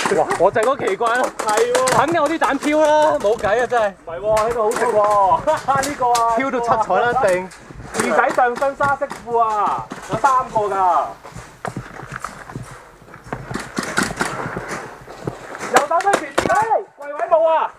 哇！我就係嗰奇怪咯， 係喎， 肯定我啲蛋飄啦，冇計啊真係。 唔係喎，呢個好食喎，呢個啊， 飄到七彩啦一定。 魚仔上身沙式褲啊，有3個㗎。右手推前，貴位冇啊！